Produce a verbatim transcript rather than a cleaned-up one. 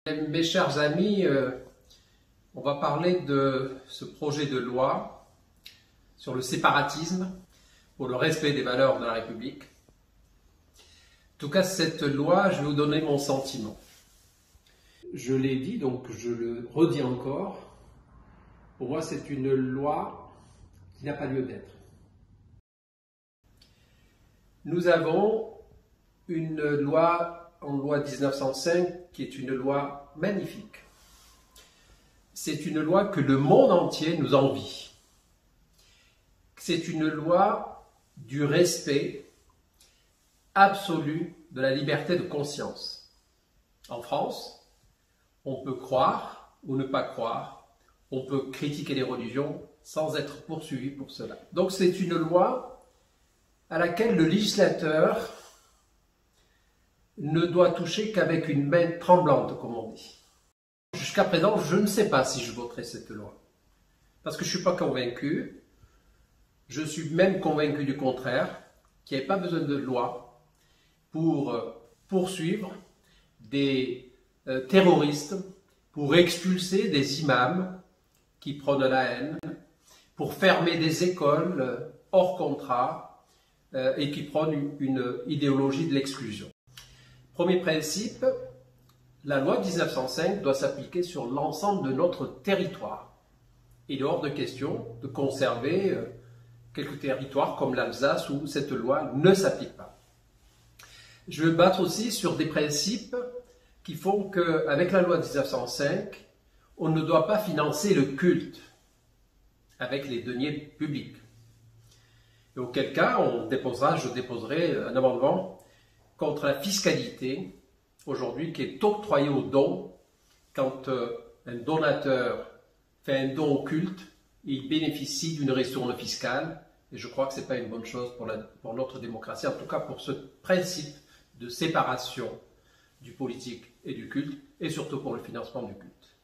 Mes chers amis, euh, on va parler de ce projet de loi sur le séparatisme pour le respect des valeurs de la République. En tout cas, cette loi, je vais vous donner mon sentiment. Je l'ai dit, donc je le redis encore. Pour moi, c'est une loi qui n'a pas lieu d'être. Nous avons une loi en loi mille neuf cent cinq qui est une loi magnifique. C'est une loi que le monde entier nous envie. C'est une loi du respect absolu de la liberté de conscience. En France, on peut croire ou ne pas croire, on peut critiquer les religions sans être poursuivi pour cela. Donc c'est une loi à laquelle le législateur ne doit toucher qu'avec une main tremblante, comme on dit. Jusqu'à présent, je ne sais pas si je voterai cette loi. Parce que je ne suis pas convaincu. Je suis même convaincu du contraire, qu'il n'y ait pas besoin de loi pour poursuivre des euh, terroristes, pour expulser des imams qui prônent la haine, pour fermer des écoles euh, hors contrat euh, et qui prônent une, une idéologie de l'exclusion. Premier principe, la loi mille neuf cent cinq doit s'appliquer sur l'ensemble de notre territoire. Il est hors de question de conserver euh, quelques territoires comme l'Alsace où cette loi ne s'applique pas. Je veux battre aussi sur des principes qui font qu'avec la loi mille neuf cent cinq, on ne doit pas financer le culte avec les deniers publics. Et auquel cas, on déposera, je déposerai un amendement contre la fiscalité, aujourd'hui, qui est octroyée aux dons. Quand euh, un donateur fait un don au culte, il bénéficie d'une ristourne fiscale, et je crois que ce n'est pas une bonne chose pour, la, pour notre démocratie, en tout cas pour ce principe de séparation du politique et du culte, et surtout pour le financement du culte.